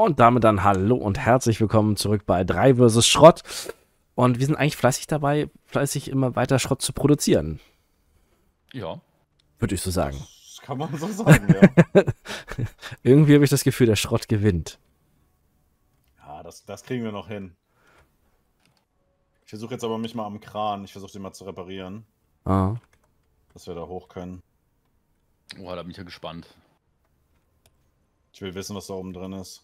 Und damit dann hallo und herzlich willkommen zurück bei 3 vs Schrott. Und wir sind eigentlich fleißig dabei, immer weiter Schrott zu produzieren. Ja. Würde ich so sagen. Das kann man so sagen, ja. Irgendwie habe ich das Gefühl, der Schrott gewinnt. Ja, das kriegen wir noch hin. Ich versuche jetzt aber mich mal am Kran. Ich versuche den mal zu reparieren. Ah. Dass wir da hoch können. Oh, da bin ich ja gespannt. Ich will wissen, was da oben drin ist.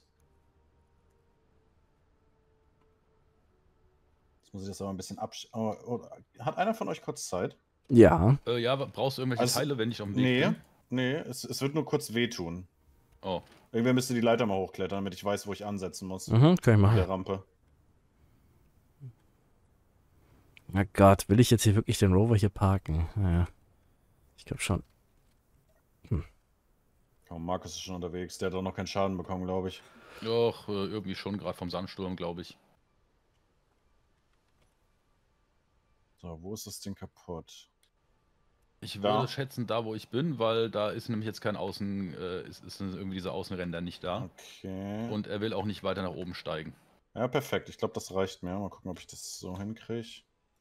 Jetzt muss ich das aber ein bisschen hat einer von euch kurz Zeit? Ja. Ja, brauchst du irgendwelche Teile, wenn ich auf dem Weg bin? Nee, es wird nur kurz wehtun. Oh. Irgendwer müsste die Leiter mal hochklettern, damit ich weiß, wo ich ansetzen muss. Kann ich machen. Der Rampe. Na Gott, will ich jetzt hier wirklich den Rover hier parken? Naja. Ich glaube schon. Oh, Markus ist schon unterwegs. Der hat doch noch keinen Schaden bekommen, glaube ich. Doch, irgendwie schon, gerade vom Sandsturm, glaube ich. So, wo ist das Ding kaputt? Ich würde schätzen, da wo ich bin, weil da ist nämlich jetzt kein ist irgendwie dieser Außenränder nicht da. Okay. Und er will auch nicht weiter nach oben steigen. Ja, perfekt. Ich glaube, das reicht mir. Mal gucken, ob ich das so hinkriege.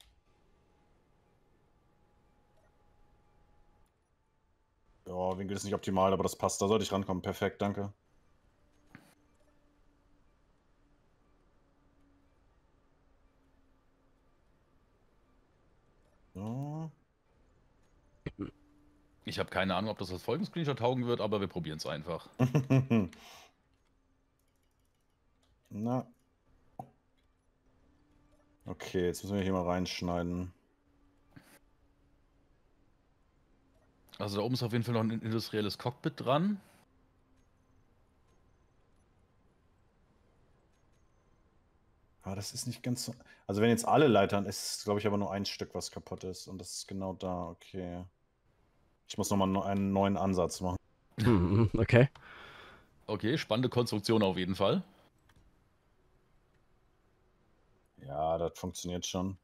Ja, Winkel ist nicht optimal, aber das passt. Da sollte ich rankommen. Perfekt, danke. So. Ich habe keine Ahnung, ob das als Folgenscreenshot taugen wird, aber wir probieren es einfach. Na. Okay, jetzt müssen wir hier mal reinschneiden. Also da oben ist auf jeden Fall noch ein industrielles Cockpit dran. Aber das ist nicht ganz so. Also wenn jetzt alle Leitern, ist glaube ich aber nur ein Stück, was kaputt ist. Und das ist genau da, okay. Ich muss nochmal einen neuen Ansatz machen. Okay. Okay, spannende Konstruktion auf jeden Fall. Ja, das funktioniert schon.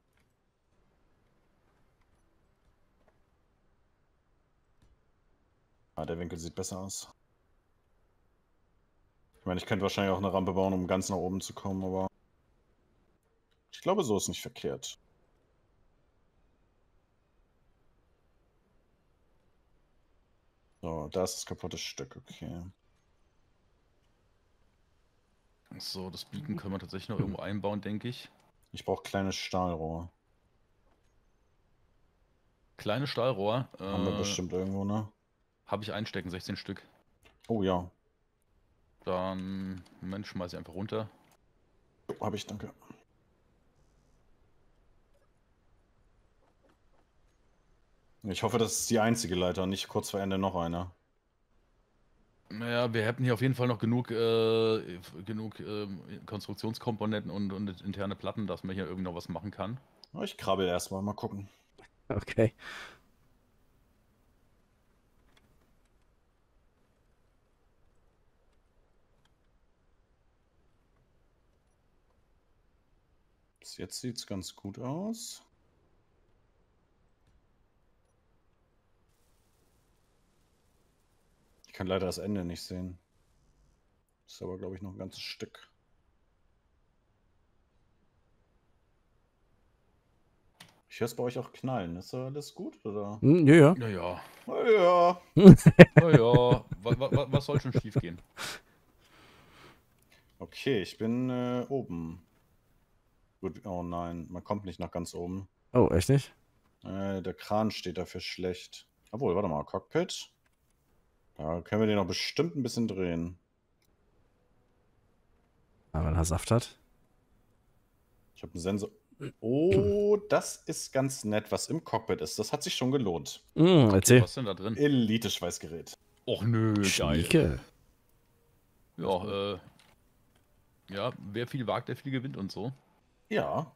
Ah, der Winkel sieht besser aus. Ich meine, ich könnte wahrscheinlich auch eine Rampe bauen, um ganz nach oben zu kommen, aber ich glaube, so ist nicht verkehrt. So, da ist das kaputte Stück, okay. So, das Beacon können wir tatsächlich noch irgendwo einbauen, denke ich. Ich brauche kleines Stahlrohr. Kleine Stahlrohr. Haben wir bestimmt irgendwo, ne? Habe ich einstecken, 16 Stück. Oh ja. Dann, Moment, schmeiße ich einfach runter. Oh, habe ich, danke. Ich hoffe, das ist die einzige Leiter, nicht kurz vor Ende noch eine. Naja, wir hätten hier auf jeden Fall noch genug Konstruktionskomponenten und interne Platten, dass man hier irgendwie noch was machen kann. Ich krabbel erstmal, mal gucken. Okay. Bis jetzt sieht es ganz gut aus. Ich kann leider das Ende nicht sehen. Ist aber, glaube ich, noch ein ganzes Stück. Ich höre es bei euch auch knallen. Ist da alles gut, oder? Ja, ja. Naja. Ja. Naja. Was soll schon schief gehen? Okay, ich bin oben. Gut, oh nein, man kommt nicht nach ganz oben. Oh, echt nicht? Der Kran steht dafür schlecht. Obwohl, warte mal, Cockpit. Da können wir den noch bestimmt ein bisschen drehen. Aber wenn er Saft hat. Ich habe einen Sensor. Oh, das ist ganz nett, was im Cockpit ist. Das hat sich schon gelohnt. Erzähl. Was ist denn da drin? Elite-Schweißgerät. Och nö, geil. Schnieke. Ja, ja, wer viel wagt, der viel gewinnt und so. Ja.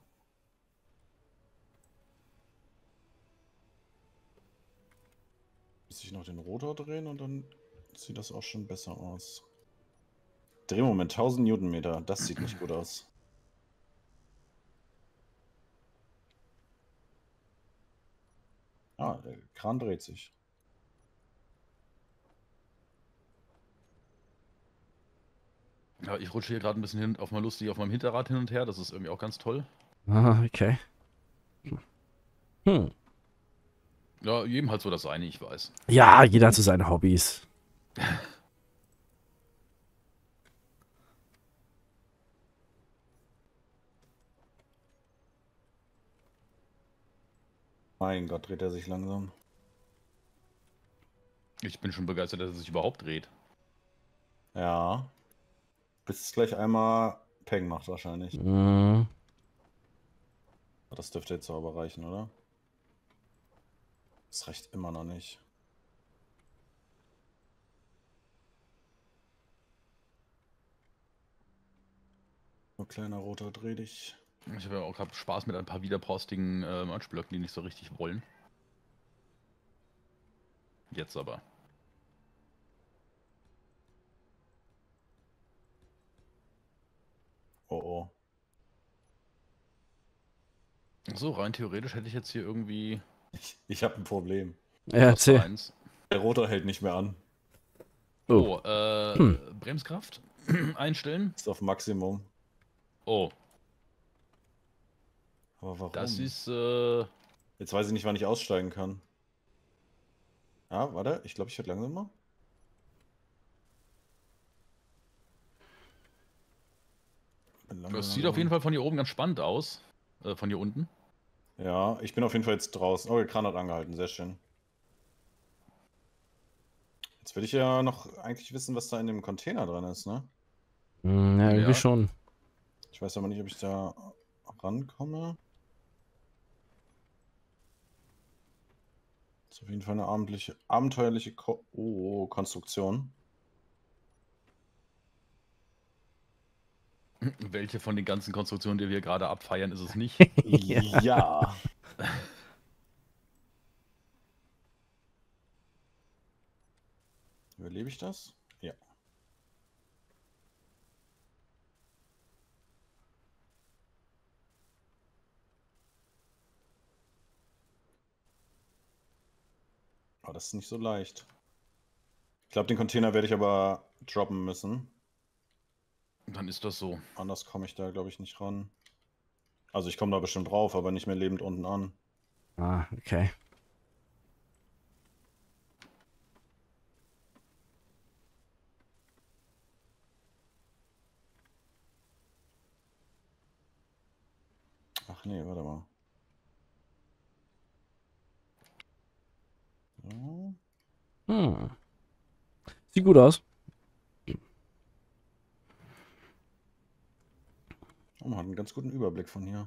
Muss ich noch den Rotor drehen und dann sieht das auch schon besser aus. Drehmoment 1000 Newtonmeter. Das sieht nicht gut aus. Ah, der Kran dreht sich. Ja, ich rutsche hier gerade ein bisschen mal lustig auf meinem Hinterrad hin und her. Das ist irgendwie auch ganz toll. Ah, okay. Hm. Ja, jedem halt so das eine, ich weiß. Ja, jeder hat so seine Hobbys. Mein Gott, dreht er sich langsam. Ich bin schon begeistert, dass er sich überhaupt dreht. Ja. Bis es gleich einmal Peng macht wahrscheinlich. Mhm. Das dürfte jetzt aber reichen, oder? Das reicht immer noch nicht. Nur kleiner roter Dreh dich. Ich habe ja auch gerade Spaß mit ein paar widerborstigen Anspielblöcken, die nicht so richtig wollen. Jetzt aber. Oh oh. So, rein theoretisch hätte ich jetzt hier irgendwie. Ich habe ein Problem. Ja, Was für erzähl. eins. Der Rotor hält nicht mehr an. Oh, Bremskraft einstellen. Ist auf Maximum. Oh, Aber warum? das ist. Jetzt weiß ich nicht, wann ich aussteigen kann. Ja, warte. Ich glaube, ich werde langsamer. Das sieht auf jeden Fall von hier oben ganz spannend aus. Von hier unten. Ja, ich bin auf jeden Fall jetzt draußen. Oh, der Kran hat angehalten. Sehr schön. Jetzt will ich ja noch eigentlich wissen, was da in dem Container drin ist, ne? Ja, irgendwie Ja. schon. Ich weiß aber nicht, ob ich da rankomme. Das ist auf jeden Fall eine abenteuerliche Konstruktion. Welche von den ganzen Konstruktionen, die wir gerade abfeiern, ist es nicht? Ja. Überlebe ich das? Ja. Aber das ist nicht so leicht. Ich glaube, den Container werde ich aber droppen müssen. Dann ist das so. Anders komme ich da, glaube ich, nicht ran. Also ich komme da bestimmt drauf, aber nicht mehr lebend unten an. Ah, okay. Ach nee, warte mal. So. Hm. Sieht gut aus. Oh, man hat einen ganz guten Überblick von hier.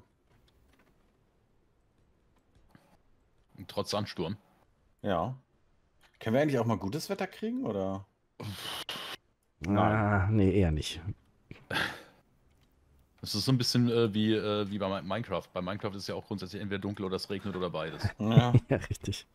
Und trotz Sandsturm. Ja. Können wir eigentlich auch mal gutes Wetter kriegen, oder? Ah, nee, eher nicht. Das ist so ein bisschen wie bei Minecraft. Bei Minecraft ist ja auch grundsätzlich entweder dunkel oder es regnet oder beides. Ja. Ja, richtig.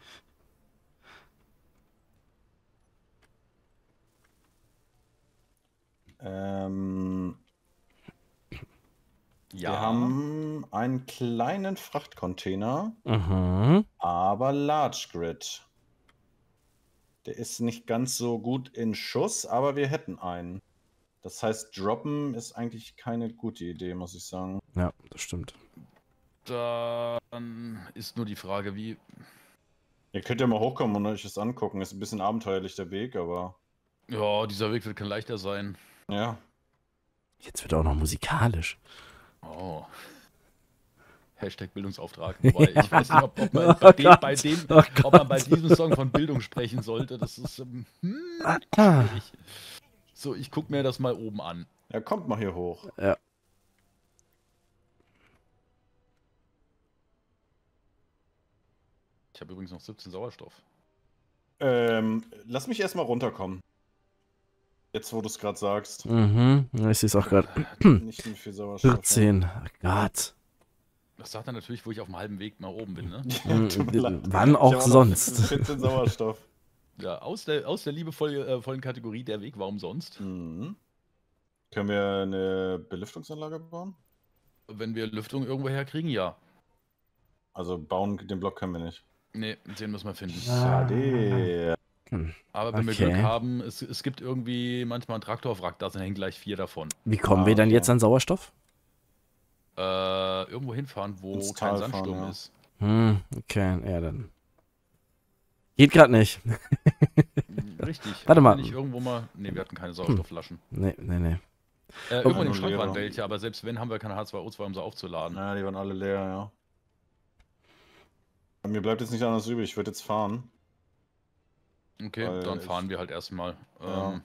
Wir haben einen kleinen Frachtcontainer, Mhm. aber Large Grid. Der ist nicht ganz so gut in Schuss, aber wir hätten einen. Das heißt, droppen ist eigentlich keine gute Idee, muss ich sagen. Ja, das stimmt. Dann ist nur die Frage, wie. Ihr könnt ja mal hochkommen und euch das angucken. Ist ein bisschen abenteuerlich der Weg, aber Ja, dieser Weg wird kein leichter sein. ja. Jetzt wird er auch noch musikalisch. Oh. Hashtag Bildungsauftrag. Wobei, ich weiß nicht, ob man, Oh Gott. ob man bei diesem Song von Bildung sprechen sollte. Das ist schwierig. So, ich gucke mir das mal oben an. Ja, kommt mal hier hoch. Ja. Ich habe übrigens noch 17 Sauerstoff. Lass mich erstmal runterkommen. Jetzt, wo du es gerade sagst. Mhm. Ich sehe es auch gerade. Nicht mehr viel Sauerstoff. 14. Oh Gott. Das sagt er natürlich, wo ich auf dem halben Weg nach oben bin, ne? Ja, tut mir leid. Wann Ich auch habe noch sonst. 14 Sauerstoff. Ja, aus der liebevollen Kategorie, der Weg war umsonst. Mhm. Können wir eine Belüftungsanlage bauen? Wenn wir Lüftung irgendwo herkriegen, ja. Also bauen, den Block können wir nicht. Nee, den müssen wir finden. Schade. Aber wenn wir Glück haben, es gibt irgendwie manchmal einen Traktorwrack, da hängen gleich 4 davon. Wie kommen wir dann jetzt an Sauerstoff? Irgendwo hinfahren, wo kein Sandsturm ist. Okay, ja dann. Geht gerade nicht. Richtig. Warte mal. Nicht irgendwo mal. Ne, wir hatten keine Sauerstoffflaschen. Nee. Irgendwo im Schrank waren welche, aber selbst wenn, haben wir keine H2O2, um sie aufzuladen. Ja, die waren alle leer, ja. Mir bleibt jetzt nicht anders übrig, ich würde jetzt fahren. Okay, dann fahren wir halt erstmal. Ja.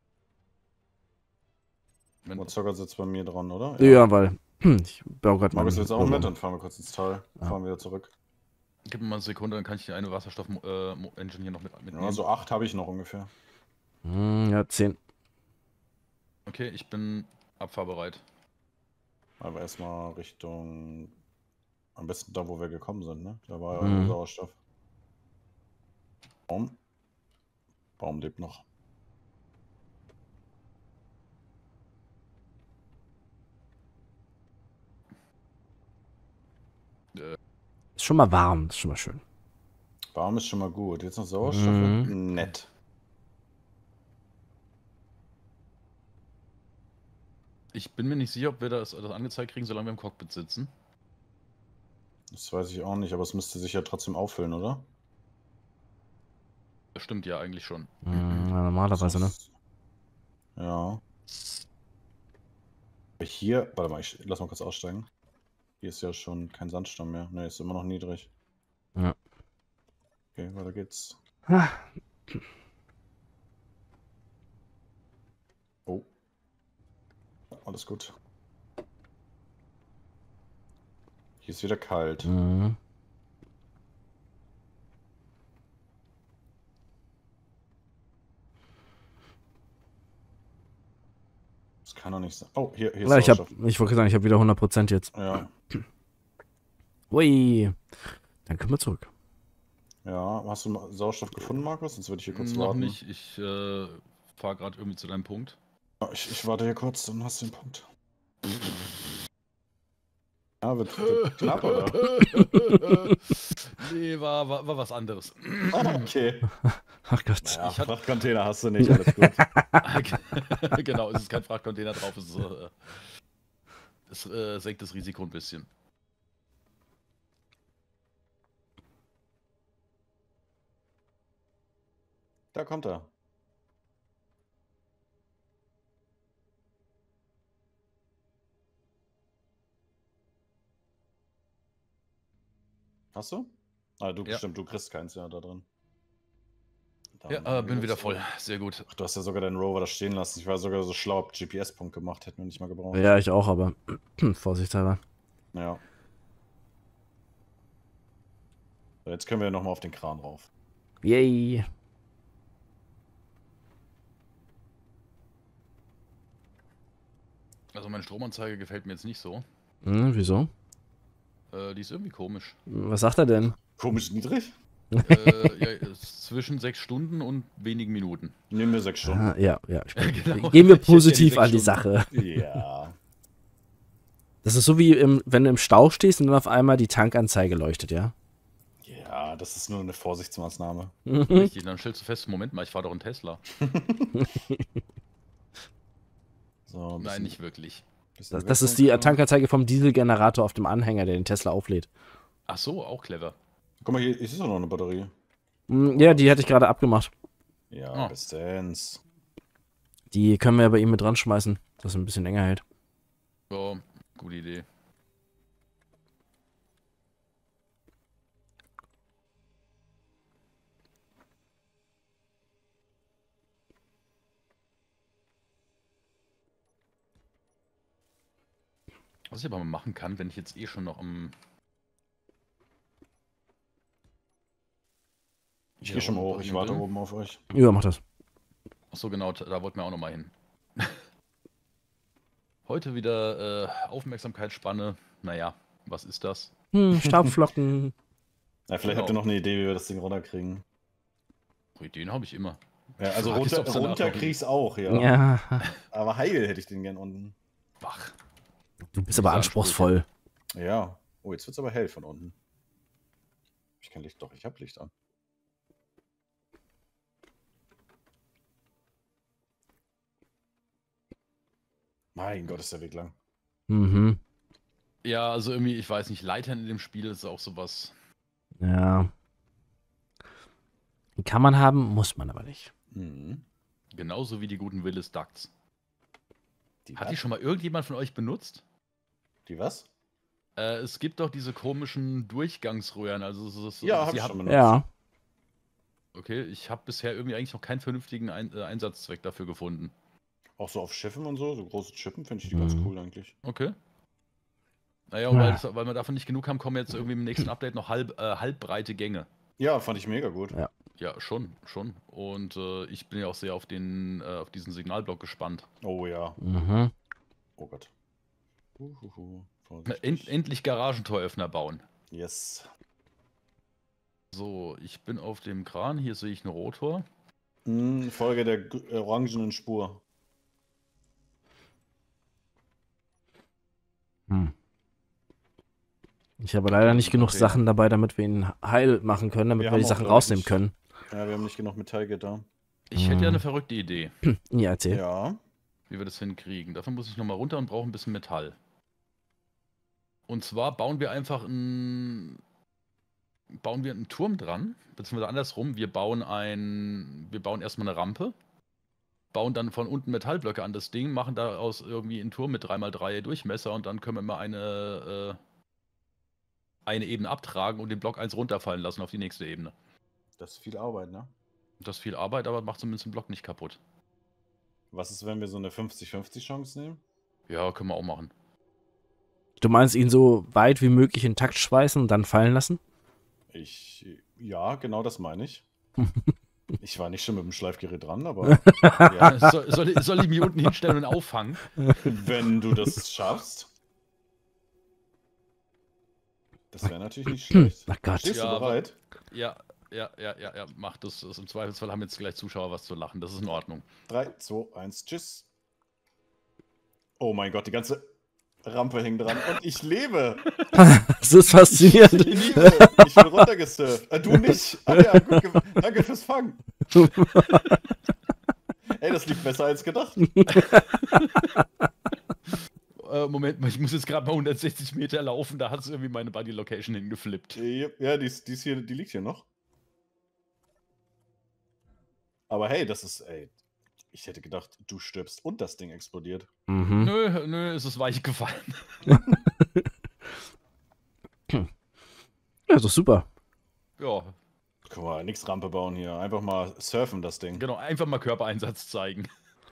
Mozzocker sitzt bei mir dran, oder? Ja, weil ich baue gerade mal. Markus jetzt auch mit, dann fahren wir kurz ins Tal. Fahren wieder zurück. Gib mir mal eine Sekunde, dann kann ich eine Wasserstoff-Engine hier noch mitnehmen. Ja, so 8 habe ich noch ungefähr. Ja, 10. Okay, ich bin abfahrbereit. Aber erstmal Richtung. Am besten da, wo wir gekommen sind, ne? Da war ja Sauerstoff. Baum lebt noch. Ist schon mal warm, ist schon mal schön. Warm ist schon mal gut. Jetzt noch Sauerstoff. Nett. Ich bin mir nicht sicher, ob wir das angezeigt kriegen, solange wir im Cockpit sitzen. Das weiß ich auch nicht, aber es müsste sich ja trotzdem auffüllen, oder? Das stimmt ja eigentlich schon. Normalerweise, ne? Ja. Hier, warte mal, lass mal kurz aussteigen. Hier ist ja schon kein Sandsturm mehr. Ne, ist immer noch niedrig. Ja. Okay, weiter geht's. Oh. Alles gut. Hier ist wieder kalt. Das kann doch nicht sein. Oh, hier ist Sauerstoff. Ich wollte sagen, ich habe wieder 100% jetzt. Ja. Ui. Dann können wir zurück. Ja, hast du Sauerstoff gefunden, Markus? Sonst würde ich hier kurz Noch warten. nicht, ich fahre gerade irgendwie zu deinem Punkt. Ich warte hier kurz, dann hast du den Punkt. Ja, wird knapp, oder? Nee, war was anderes. Okay. Ach Gott. Naja, Frachtcontainer hast du nicht, alles gut. Genau, es ist kein Frachtcontainer drauf, es senkt das Risiko ein bisschen. Da kommt er. Hast du? Ah, du bestimmt, du kriegst keins ja da drin. Ja, bin wieder voll. Sehr gut. Ach, du hast ja sogar deinen Rover da stehen lassen. Ich war sogar so schlau, ob GPS-Punkt gemacht, hätten wir nicht mal gebraucht. Ja, ich auch, aber vorsichtshalber. Ja. So, jetzt können wir nochmal auf den Kran rauf. Yay. Also meine Stromanzeige gefällt mir jetzt nicht so. Wieso? Die ist irgendwie komisch. Was sagt er denn? Komisch niedrig? Ja, zwischen 6 Stunden und wenigen Minuten. Nehmen wir 6 Stunden. Ja. Genau. Gehen wir positiv an die Sache. Ja. Das ist so wie wenn du im Stau stehst und dann auf einmal die Tankanzeige leuchtet, ja? Ja, das ist nur eine Vorsichtsmaßnahme. Richtig, dann stellst du fest, Moment mal, ich fahre doch einen Tesla. So, Nein, nicht wirklich. Das ist die Tankanzeige vom Dieselgenerator auf dem Anhänger, der den Tesla auflädt. Ach so, auch clever. Guck mal, hier ist doch noch eine Batterie. Ja, die hatte ich gerade abgemacht. Ja, bestens. Die können wir bei ihm mit dran schmeißen, dass es ein bisschen länger hält. So, gute Idee. Was ich aber mal machen kann, wenn ich jetzt eh schon noch am... Ich gehe schon mal hoch, ich warte oben auf euch. Ja, mach das. Achso, genau, da wollten wir auch nochmal hin. Heute wieder Aufmerksamkeitsspanne. Naja, was ist das? Staubflocken. Ja, vielleicht habt ihr noch eine Idee, wie wir das Ding runterkriegen. Ideen habe ich immer. Ja, also runter krieg's auch, ja. Ja. Aber heil hätte ich den gern unten. Wach. Du bist aber anspruchsvoll. Ja. Oh, jetzt wird's aber hell von unten. Ich kann Licht, doch, ich habe Licht an. Mein Gott, ist der Weg lang. Mhm. Ja, also irgendwie, ich weiß nicht, Leitern in dem Spiel ist auch sowas. Ja. Kann man haben, muss man aber nicht. Mhm. Genauso wie die guten Willis Ducts. Die Hat die was? schon mal irgendjemand von euch benutzt? Die was? Es gibt doch diese komischen Durchgangsröhren, also Ja, hab sie ich haben- schon benutzt. Ja. Okay, ich habe bisher irgendwie eigentlich noch keinen vernünftigen Einsatzzweck dafür gefunden. Auch so auf Schiffen und so große Schiffen, finde ich die ganz Mhm. cool eigentlich. Okay. Naja, und weil, Ja. weil wir davon nicht genug haben, kommen jetzt irgendwie im nächsten Update noch halbbreite Gänge. Ja, fand ich mega gut. Ja. Ja, schon. Und ich bin ja auch sehr auf diesen Signalblock gespannt. Oh ja. Mhm. Oh Gott. Vorsichtig. Endlich Garagentoröffner bauen. Yes. So, ich bin auf dem Kran, hier sehe ich einen Rotor. Folge der orangenen Spur. Hm. Ich habe leider nicht genug Okay. Sachen dabei, damit wir ihn heil machen können, damit Wir wir die haben auch, Sachen glaub ich, rausnehmen nicht- können. Ja, wir haben nicht genug Metallgitter. Ich hätte ja Mhm. eine verrückte Idee, Ja, erzähl. Ja. wie wir das hinkriegen. Dafür muss ich nochmal runter und brauche ein bisschen Metall. Und zwar bauen wir einen Turm dran, beziehungsweise andersrum, wir bauen erstmal eine Rampe, bauen dann von unten Metallblöcke an das Ding, machen daraus irgendwie einen Turm mit 3x3 Durchmesser und dann können wir mal eine Ebene abtragen und den Block 1 runterfallen lassen auf die nächste Ebene. Das ist viel Arbeit, ne? Das ist viel Arbeit, aber macht zumindest den Block nicht kaputt. Was ist, wenn wir so eine 50-50 Chance nehmen? Ja, können wir auch machen. Du meinst ihn so weit wie möglich in Takt schweißen und dann fallen lassen? Ja, genau das meine ich. Ich war nicht schon mit dem Schleifgerät dran, aber ja, Soll ich mich unten hinstellen und auffangen? wenn du das schaffst. Das wäre natürlich nicht schlecht. Ach Gott. Stehst Ja, du bereit? Ja, macht das. Im Zweifelsfall haben jetzt gleich Zuschauer was zu lachen. Das ist in Ordnung. 3, 2, 1, tschüss. Oh mein Gott, die ganze Rampe hing dran und ich lebe. Das ist faszinierend. Ich lebe. Ich bin runtergesurft. Du nicht. Ah ja, gut, danke fürs Fangen. Ey, das lief besser als gedacht. Moment mal, ich muss jetzt gerade mal 160 Meter laufen. Da hat es irgendwie meine Buddy Location hingeflippt. Ja, die liegt hier noch. Aber hey, ey, ich hätte gedacht, du stirbst und das Ding explodiert. Mhm. Nö, es ist weich gefallen. Ja, ist doch super. Ja, Guck mal, nix Rampe bauen hier. Einfach mal surfen, das Ding. genau. Einfach mal Körpereinsatz zeigen.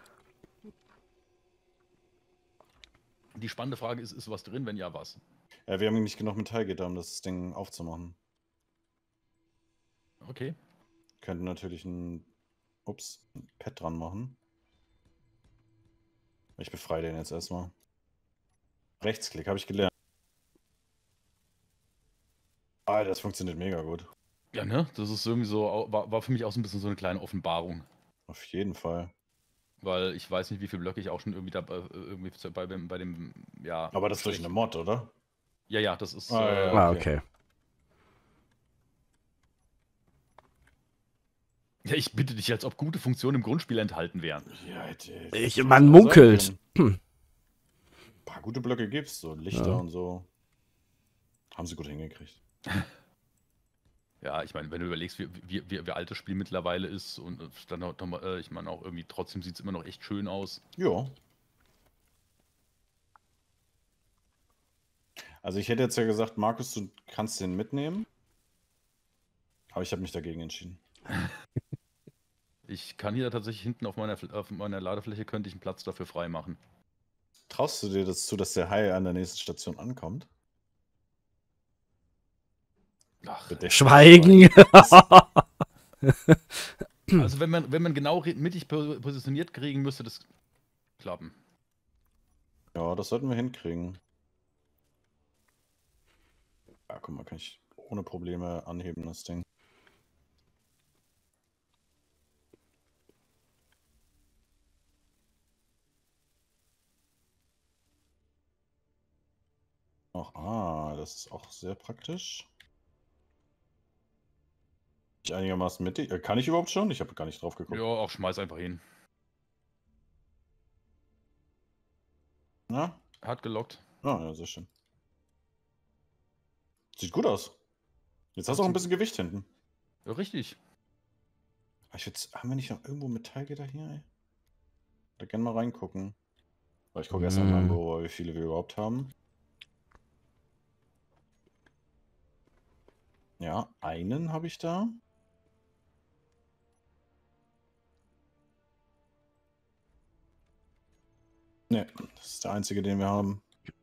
Die spannende Frage ist was drin? Wenn ja, was? Ja, wir haben nicht genug Metallgitter, um das Ding aufzumachen. Okay. Könnten natürlich ein Pad dran machen. Ich befreie den jetzt erstmal. Rechtsklick, habe ich gelernt. Ah, das funktioniert mega gut. Ja, ne? Das ist irgendwie so, war für mich auch so ein bisschen so eine kleine Offenbarung. Auf jeden Fall. Weil ich weiß nicht, wie viele Blöcke ich auch schon irgendwie bei dem, ja. Aber das ist durch eine Mod, oder? Ja, das ist. Ah, okay. Ja, ich bitte dich, als ob gute Funktionen im Grundspiel enthalten wären. Ja, Man munkelt. Ein paar gute Blöcke gibt's, so Lichter Ja. und so. Haben sie gut hingekriegt. Ja, ich meine, wenn du überlegst, wie alt das Spiel mittlerweile ist und dann noch mal, ich meine auch irgendwie, trotzdem sieht es immer noch echt schön aus. Ja. Also ich hätte jetzt ja gesagt, Markus, du kannst den mitnehmen. Aber ich habe mich dagegen entschieden. Ich kann hier tatsächlich hinten auf meiner Ladefläche könnte ich einen Platz dafür freimachen. Traust du dir das zu, dass der Hai an der nächsten Station ankommt? Ach, Bedächtig. Schweigen. also wenn man genau mittig positioniert kriegen, müsste das klappen. Ja, das sollten wir hinkriegen. Ja, guck mal, kann ich ohne Probleme anheben, das Ding. Ach, das ist auch sehr praktisch. Ich einigermaßen mittig. Kann ich überhaupt schon? Ich habe gar nicht drauf geguckt. Ja, auch schmeiß einfach hin. Ja? Hat gelockt. Ah, ja, sehr schön. Sieht gut aus. Jetzt hast du auch ein bisschen Gewicht hinten. Ja, richtig. Haben wir nicht noch irgendwo Metallgitter hier, ey? Da gerne mal reingucken. Aber ich gucke erst mal in Hm. meinem Büro, wie viele wir überhaupt haben. Ja, einen habe ich da. Ne, das ist der einzige, den wir haben.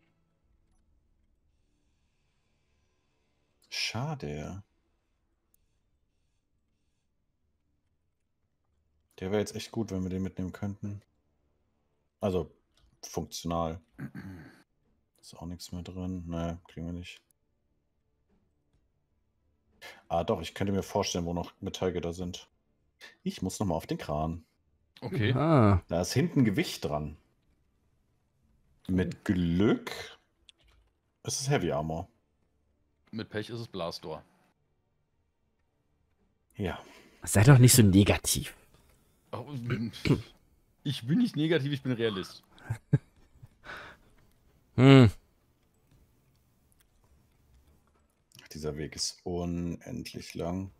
Schade. Der wäre jetzt echt gut, wenn wir den mitnehmen könnten. Also, funktional. Ist auch nichts mehr drin. Ne, kriegen wir nicht. Ah, doch, ich könnte mir vorstellen, wo noch Metallgitter sind. Ich muss nochmal auf den Kran. Okay. Ah, Da ist hinten Gewicht dran. Mit Glück ist es Heavy Armor. Mit Pech ist es Blastor. Ja. sei doch nicht so negativ. Oh, ich bin nicht negativ, ich bin Realist. Hm. Dieser Weg ist unendlich lang.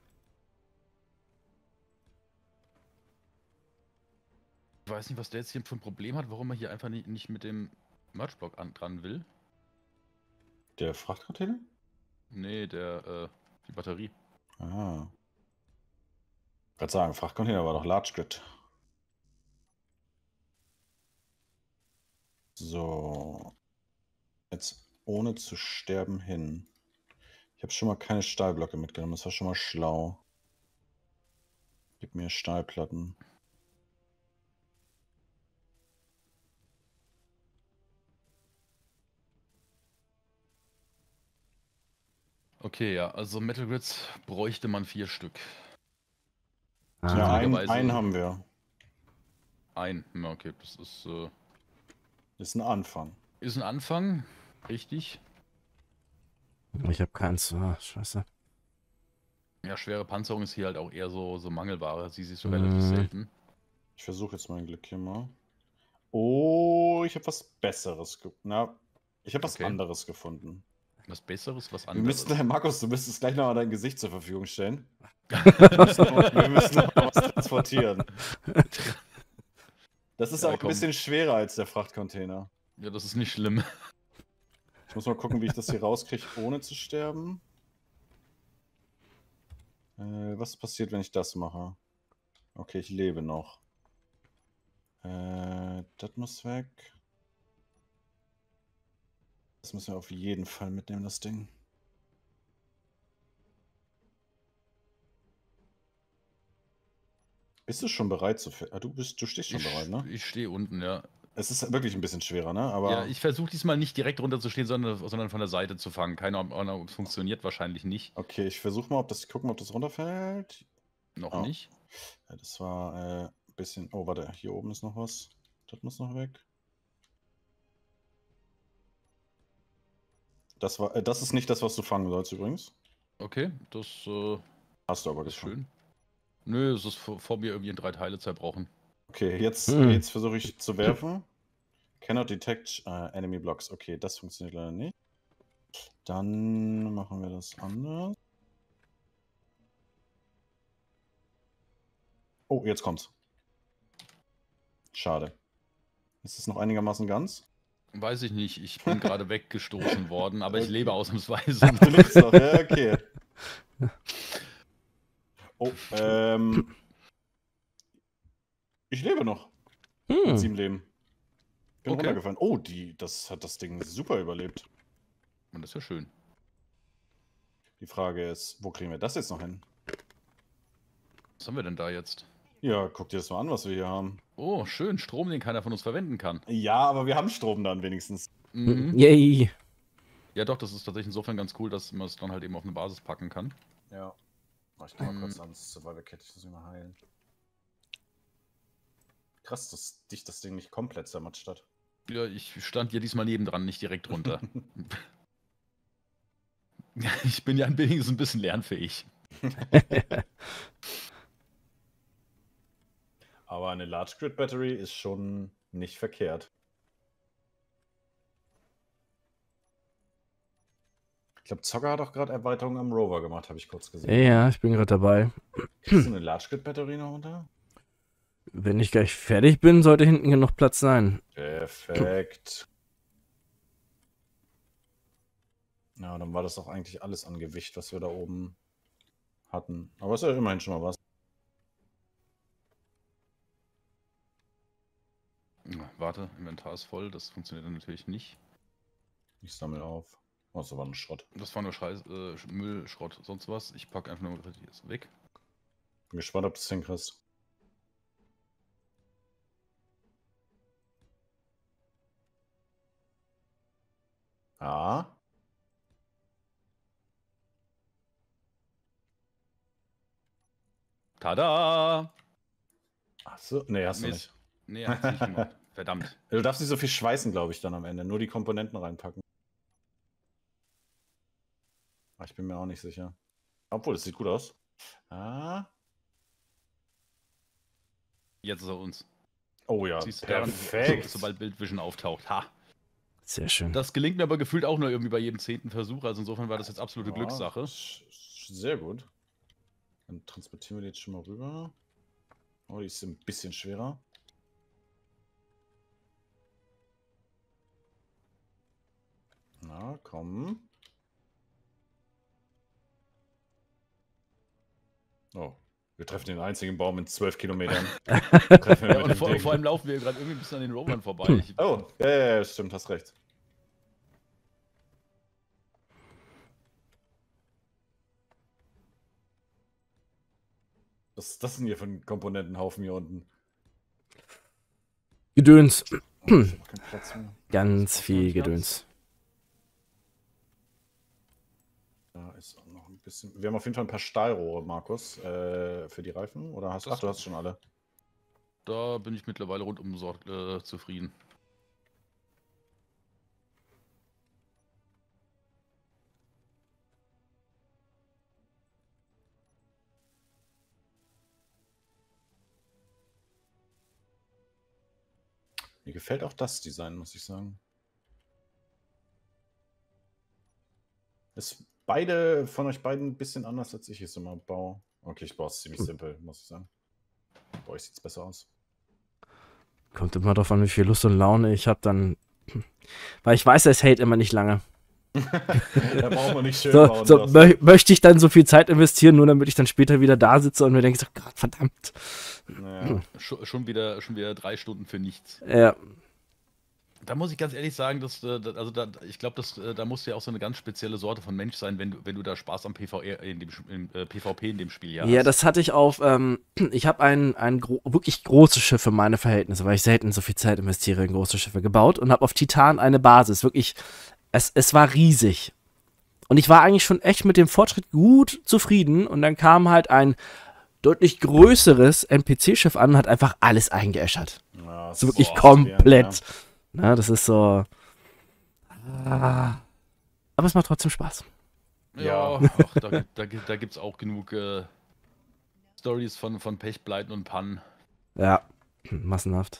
Ich weiß nicht, was der jetzt hier für ein Problem hat, warum er hier einfach nicht mit dem Merchblock dran will. Der Frachtcontainer? Nee, die Batterie. Ah. Ich wollte sagen, Frachtcontainer war doch Large Grid. So. Jetzt ohne zu sterben hin. Ich habe schon mal keine Stahlblöcke mitgenommen. Das war schon mal schlau. Gib mir Stahlplatten. Okay, ja, also Metal Grids bräuchte man 4 Stück. Ah. Ja, Zufälligerweise- einen haben wir. Ja, okay, das Ist ein Anfang. ist ein Anfang, richtig. Ich habe keins. Ah, scheiße. Ja, schwere Panzerung ist hier halt auch eher so Mangelware. Sie siehst du Mhm. relativ selten. Ich versuche jetzt mein Glück hier mal. Oh, ich habe was Besseres. Ich habe was Okay. anderes gefunden. Was Besseres, was Wir anderes. müssten, Markus, du müsstest gleich nochmal dein Gesicht zur Verfügung stellen. Wir müssen noch mal was transportieren. Das ist Ja, auch ein komm. bisschen schwerer als der Frachtcontainer. Ja, das ist nicht schlimm. Ich muss mal gucken, wie ich das hier rauskriege, ohne zu sterben. Was passiert, wenn ich das mache? Okay, ich lebe noch. Das muss weg. Das müssen wir auf jeden Fall mitnehmen, das Ding. Bist du schon bereit zu... Du stehst schon bereit, ne? Ich stehe unten, ja. Es ist wirklich ein bisschen schwerer, ne? Aber Ja, ich versuche diesmal nicht direkt runterzustehen, sondern von der Seite zu fangen. Keine Ahnung, ob es funktioniert, wahrscheinlich nicht. okay, ich versuche mal, gucken, ob das runterfällt. Noch Oh. nicht. Ja, das war ein bisschen... Oh, warte, hier oben ist noch was. Das muss noch weg. Das ist nicht das, was du fangen sollst übrigens. Okay, das Hast du aber ist gefangen. schön. Nö, es ist vor mir irgendwie in 3 Teile zerbrochen. Okay, jetzt Hm. versuche ich zu werfen. Cannot detect enemy blocks. Okay, das funktioniert leider nicht. Dann machen wir das anders. Oh, jetzt kommt's. Schade. Ist es noch einigermaßen ganz? Weiß ich nicht, ich bin gerade weggestoßen worden, aber ich Okay. lebe ausnahmsweise. Du lebst noch, ja, okay. Oh, ich lebe noch. Mit Hm. 7 Leben. Bin Okay. runtergefallen. Oh, das hat das Ding super überlebt. Und das ist ja schön. Die Frage ist, wo kriegen wir das jetzt noch hin? Was haben wir denn da jetzt? Ja, guck dir das mal an, was wir hier haben. Oh, schön, Strom, den keiner von uns verwenden kann. Ja, aber wir haben Strom dann wenigstens. Mhm. Yay. Ja doch, das ist tatsächlich insofern ganz cool, dass man es dann halt eben auf eine Basis packen kann. Ja. Mach ich geh mal Mhm. kurz ans Survival-Kit, ich muss mich mal heilen. Krass, dass dich das Ding nicht komplett zermatscht hat. Ja, ich stand hier diesmal nebendran, nicht direkt runter. Ich bin ja wenigstens ein bisschen lernfähig. Aber eine Large Grid Battery ist schon nicht verkehrt. Ich glaube, Zocker hat auch gerade Erweiterungen am Rover gemacht, habe ich kurz gesehen. Ja, ich bin gerade dabei. Kriegst du eine Large Grid Batterie noch runter? Wenn ich gleich fertig bin, sollte hinten genug Platz sein. Perfekt. Ja, dann war das auch eigentlich alles an Gewicht, was wir da oben hatten. Aber ist ja immerhin schon mal was. Warte, Inventar ist voll, das funktioniert dann natürlich nicht. Ich sammle auf. Oh, das war ein Schrott. Das war nur Scheiß, Müll, Schrott, sonst was. Ich packe einfach nur das weg. Bin gespannt, ob du es hinkriegst. Ah. Tada! Achso, nee, hast du Mist. nicht. Nee, hat's nicht gemacht. Verdammt. Du darfst nicht so viel schweißen, glaube ich, dann am Ende. Nur die Komponenten reinpacken. Ich bin mir auch nicht sicher. Obwohl, es sieht gut aus. Ah. Jetzt ist er uns. Oh ja, Siehst du daran, perfekt. sobald Bildvision auftaucht. Ha! Sehr schön. Das gelingt mir aber gefühlt auch nur irgendwie bei jedem 10. Versuch. Also insofern war das jetzt absolute Ja, Glückssache. Sehr gut. Dann transportieren wir die jetzt schon mal rüber. Oh, die ist ein bisschen schwerer. Na, komm. Oh, wir treffen den einzigen Baum in 12 Kilometern. Treffen wir Ja, mit und dem vor Ding. allem laufen wir gerade irgendwie ein bisschen an den Rovern vorbei. Oh, ja, stimmt, hast recht. Was ist das denn hier für ein Komponentenhaufen hier unten? Gedöns. Oh, ich hab auch keinen Platz mehr. Ganz Das braucht viel noch Platz. Gedöns. Da ist auch noch ein bisschen. Wir haben auf jeden Fall ein paar Stahlrohre, Markus, für die Reifen. Oder hast Das- du hast schon alle. Da bin ich mittlerweile rundum zufrieden. Mir gefällt auch das Design, muss ich sagen. Ist beide von euch beiden ein bisschen anders, als ich es immer baue. Okay, ich baue es ziemlich simpel, muss ich sagen. Bei euch sieht es besser aus. Kommt immer drauf an, wie viel Lust und Laune ich habe, dann. Weil ich weiß, es hält immer nicht lange. Da braucht man nicht schön So, bauen. so sagst du. möchte ich dann so viel Zeit investieren, nur damit ich dann später wieder da sitze und mir denke, so, Gott, verdammt. Naja. Schon wieder 3 Stunden für nichts. Ja, Da muss ich ganz ehrlich sagen, ich glaube, da musst du ja auch so eine ganz spezielle Sorte von Mensch sein, wenn du da Spaß am PvP in dem Spiel ja, hast. das hatte ich auf. Ich habe wirklich großes Schiff für meine Verhältnisse, weil ich selten so viel Zeit investiere in große Schiffe gebaut und habe auf Titan eine Basis. Wirklich, es war riesig. Und ich war eigentlich schon echt mit dem Fortschritt gut zufrieden. Und dann kam halt ein deutlich größeres NPC-Schiff an und hat einfach alles eingeäschert. Ja, das So ist wirklich frustrierend, komplett. Na, das ist so. Aber es macht trotzdem Spaß. Ja, Ja. ach, da gibt es auch genug Stories von Pechpleiten und Pannen. Ja, massenhaft.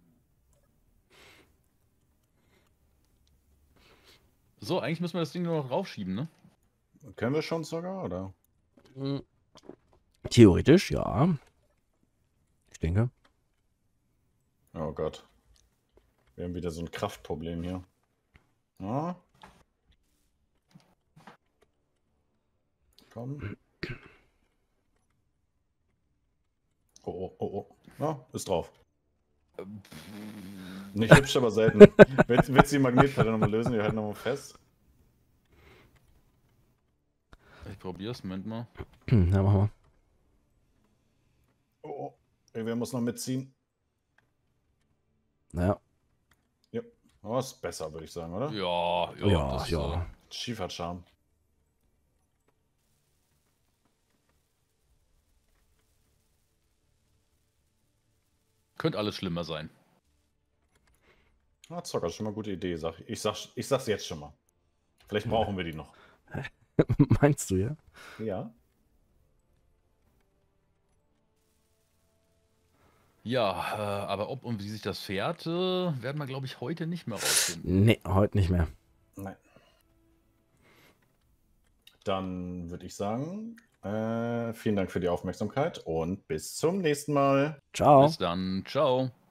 So, eigentlich müssen wir das Ding nur noch raufschieben, ne? Ja. Können wir schon sogar, oder? Theoretisch, ja. Ich denke. Oh Gott. Wir haben wieder so ein Kraftproblem hier. Ja. Komm. Oh. Ja, ist drauf. Nicht hübsch, aber selten. Willst du die Magnetplatte nochmal lösen? Die halten nochmal fest. Ich probier's, Moment mal. Ja, machen wir. Oh. Irgendwer muss noch mitziehen. Ja. Oh, ist besser, würde ich sagen, oder? Ja, das, ja. Schief hat Charme. Könnte alles schlimmer sein. Ah, Zocker, ist schon mal eine gute Idee. Ich sag's jetzt schon mal. Vielleicht brauchen wir die noch. Meinst du, ja? Ja. Ja, aber ob und wie sich das fährt, werden wir, glaube ich, heute nicht mehr rausfinden. Nee, heute nicht mehr. Nein. Dann würde ich sagen, vielen Dank für die Aufmerksamkeit und bis zum nächsten Mal. Ciao. Bis dann. Ciao.